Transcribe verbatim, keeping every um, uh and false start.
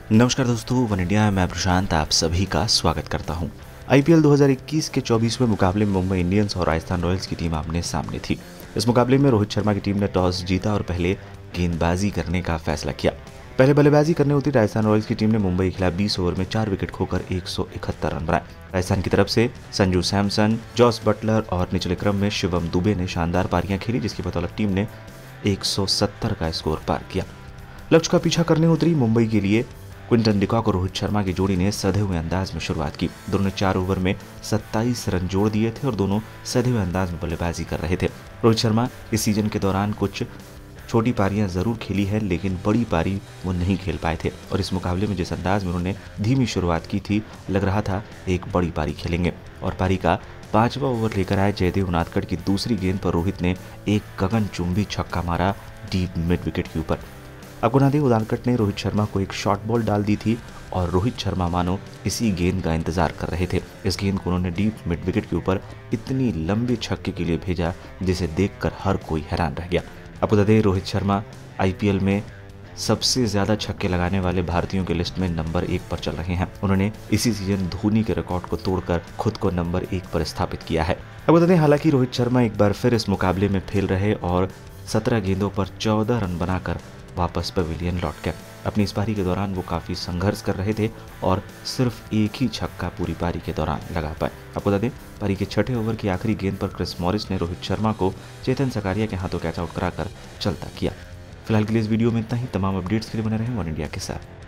नमस्कार दोस्तों, one India में मैं प्रशांत आप सभी का स्वागत करता हूं। आईपीएल दो हज़ार इक्कीस के चौबीसवें मुकाबले में मुंबई इंडियंस और राजस्थान रॉयल्स की टीम आमने सामने थी। इस मुकाबले में रोहित शर्मा की टीम ने टॉस जीता और पहले गेंदबाजी करने का फैसला किया। पहले बल्लेबाजी करने उतरी राजस्थान रॉयल्स की टीम ने मुंबई के खिलाफ बीस ओवर में चार विकेट खोकर एक सौ इकहत्तर रन बनाए। राजस्थान की तरफ से संजू सैमसन, जॉस बटलर और निचले क्रम में शिवम दुबे ने शानदार पारियां खेली, जिसकी बदौलत टीम ने एक सौ सत्तर का स्कोर पार किया। लक्ष्य का पीछा करने उतरी मुंबई के लिए क्विंटन डिकॉक और रोहित शर्मा की जोड़ी ने सधे हुए अंदाज में शुरुआत की। दोनों ने चार ओवर में सत्ताईस रन जोड़ दिए थे और दोनों सधे हुए अंदाज में बल्लेबाजी कर रहे थे। रोहित शर्मा इस सीजन के दौरान कुछ छोटी पारियां जरूर खेली है, लेकिन बड़ी पारी वो नहीं खेल पाए थे और इस मुकाबले में जिस अंदाज में उन्होंने धीमी शुरुआत की थी, लग रहा था एक बड़ी पारी खेलेंगे। और पारी का पांचवा ओवर लेकर आए जयदेव उनादकट की दूसरी गेंद पर रोहित ने एक गगनचुंबी छक्का मारा डीप मिड विकेट के ऊपर। आपको बता दें, उनादकट ने रोहित शर्मा को एक शॉर्ट बॉल डाल दी थी और रोहित शर्मा मानो इसी गेंद का इंतजार कर रहे थे। इस गेंद को उन्होंने डीप मिड विकेट के ऊपर इतनी लंबे छक्के के लिए भेजा जिसे देखकर हर कोई हैरान रह गया। आपको बता दें, रोहित शर्मा आईपीएल में सबसे ज्यादा छक्के लगाने वाले भारतीयों के लिस्ट में नंबर एक पर चल रहे हैं। उन्होंने इसी सीजन धोनी के रिकॉर्ड को तोड़कर खुद को नंबर एक पर स्थापित किया है। आपको बता दें, हालांकि रोहित शर्मा एक बार फिर इस मुकाबले में फेल रहे और सत्रह गेंदों पर चौदह रन बनाकर वापस पवेलियन लौट गए। अपनी इस पारी के दौरान वो काफी संघर्ष कर रहे थे और सिर्फ एक ही छक्का पूरी पारी के दौरान लगा पाए। आपको बता दें, पारी के छठे ओवर की आखिरी गेंद पर क्रिस मॉरिस ने रोहित शर्मा को चेतन सकारिया के हाथों कैच आउट कराकर चलता किया। फिलहाल के लिए इस वीडियो में इतना ही। तमाम अपडेट्स के लिए बने रहें वन इंडिया के साथ।